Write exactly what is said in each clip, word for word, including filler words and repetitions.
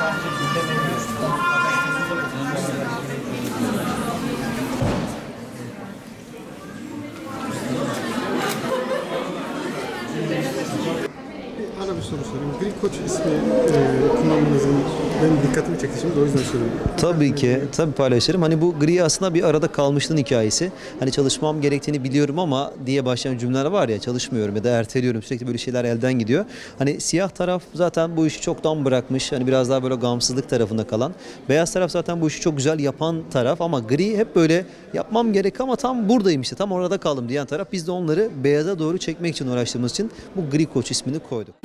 Ara bir soru sorayım. Gri Koç ismi e, kullanmanızın benim dikkatimi çekti şimdi, o yüzden soruyorum. Tabii ki, tabii paylaşırım. Hani bu gri aslında bir arada kalmışlığın hikayesi. Hani çalışmam gerektiğini biliyorum ama diye başlayan cümleler var ya, çalışmıyorum ya da erteliyorum, sürekli böyle şeyler elden gidiyor. Hani siyah taraf zaten bu işi çoktan bırakmış. Hani biraz daha böyle gamsızlık tarafında kalan. Beyaz taraf zaten bu işi çok güzel yapan taraf ama gri hep böyle yapmam gerek ama tam buradayım işte, tam orada kaldım diyen taraf. Biz de onları beyaza doğru çekmek için uğraştığımız için bu Gri Koç ismini koyduk.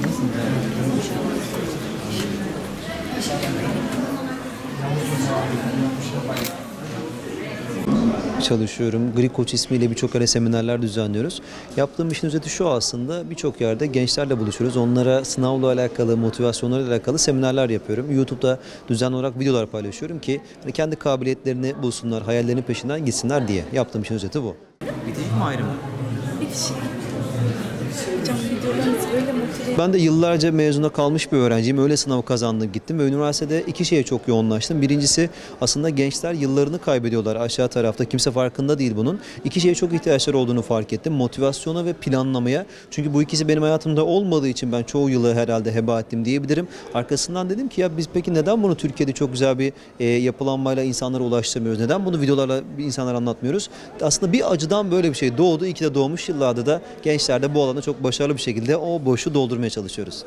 Çalışıyorum. Gri Koç ismiyle birçok yere seminerler düzenliyoruz. Yaptığım işin özeti şu aslında: birçok yerde gençlerle buluşuyoruz. Onlara sınavla alakalı, motivasyonlarla alakalı seminerler yapıyorum. YouTube'da düzenli olarak videolar paylaşıyorum ki hani kendi kabiliyetlerini bulsunlar, hayallerinin peşinden gitsinler diye. Yaptığım işin özeti bu. Bitişik mi, ayrı mı? Bitişik. Hocam videolarınız böyle motive. Ben de yıllarca mezuna kalmış bir öğrenciyim. Öyle sınav kazandım gittim ve üniversitede iki şeye çok yoğunlaştım. Birincisi, aslında gençler yıllarını kaybediyorlar aşağı tarafta. Kimse farkında değil bunun. İki şeye çok ihtiyaçları olduğunu fark ettim: motivasyona ve planlamaya. Çünkü bu ikisi benim hayatımda olmadığı için ben çoğu yılı herhalde heba ettim diyebilirim. Arkasından dedim ki ya biz peki neden bunu Türkiye'de çok güzel bir e, yapılanmayla insanlara ulaştırmıyoruz? Neden bunu videolarla insanlara anlatmıyoruz? Aslında bir acıdan böyle bir şey doğdu. İyi ki de doğmuş. Yıllarda da gençlerde bu alanda çok başarılı bir şekilde o boşu doldurmaya çalışıyoruz.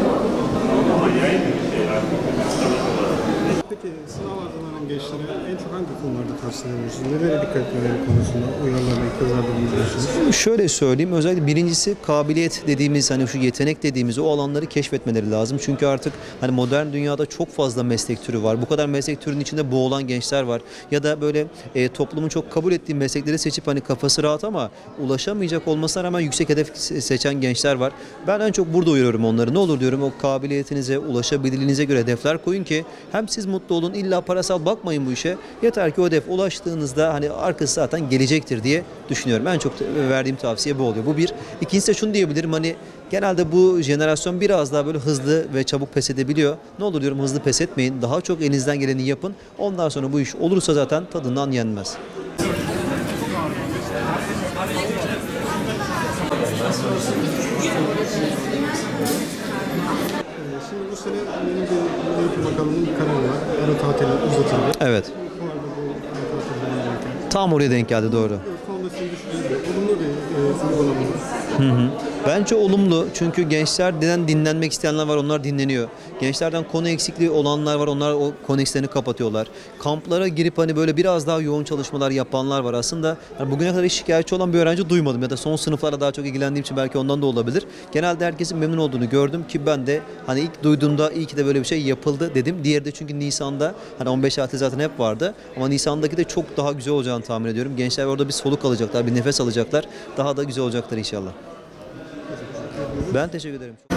Peki sınav hazırlanan gençlere en çok hangi konularda tavsiye ediyorsunuz? Nelere dikkat etmeleri konusunda uyarılarla ikazlarda bulunuyorsunuz? Şöyle söyleyeyim, özellikle birincisi kabiliyet dediğimiz, hani şu yetenek dediğimiz o alanları keşfetmeleri lazım. Çünkü artık hani modern dünyada çok fazla meslek türü var. Bu kadar meslek türünün içinde boğulan gençler var. Ya da böyle e, toplumun çok kabul ettiği meslekleri seçip hani kafası rahat ama ulaşamayacak olmasına rağmen yüksek hedef seçen gençler var. Ben en çok burada uyarıyorum onları. Ne olur diyorum, o kabiliyetinize, ulaşabilirliğinize göre hedefler koyun ki hem siz mutlu olun, illa parasal bakmayın bu işe. Yeter ki o hedef ulaştığınızda hani arkası zaten gelecektir diye düşünüyorum. En çok verdiğim tavsiye bu oluyor. Bu bir. İkincisi de şunu diyebilirim: hani genelde bu jenerasyon biraz daha böyle hızlı ve çabuk pes edebiliyor. Ne olur diyorum, hızlı pes etmeyin. Daha çok elinizden geleni yapın. Ondan sonra bu iş olursa zaten tadından yenmez. Şimdi bu sene benim bir eğitim bakanlığının bir kararı var. Ara tatili uzatıldı. Evet. Bu arada bu ara tatilden derken. Tam oraya denk geldi, doğru. Sonunda sizin düşünceniz olumlu bir e, uygulama mı? Hı hı. Bence olumlu, çünkü gençlerden dinlenmek isteyenler var, onlar dinleniyor. Gençlerden konu eksikliği olanlar var, onlar o konu eksiklerini kapatıyorlar. Kamplara girip hani böyle biraz daha yoğun çalışmalar yapanlar var. Aslında yani bugüne kadar hiç şikayetçi olan bir öğrenci duymadım ya da son sınıflarla daha çok ilgilendiğim için belki ondan da olabilir. Genelde herkesin memnun olduğunu gördüm ki ben de hani ilk duyduğumda iyi ki de böyle bir şey yapıldı dedim. Diğeri de çünkü Nisan'da, hani on beş tatil zaten hep vardı ama Nisan'daki de çok daha güzel olacağını tahmin ediyorum. Gençler orada bir soluk alacaklar, bir nefes alacaklar. Daha da güzel olacaklar inşallah. Ben teşekkür ederim.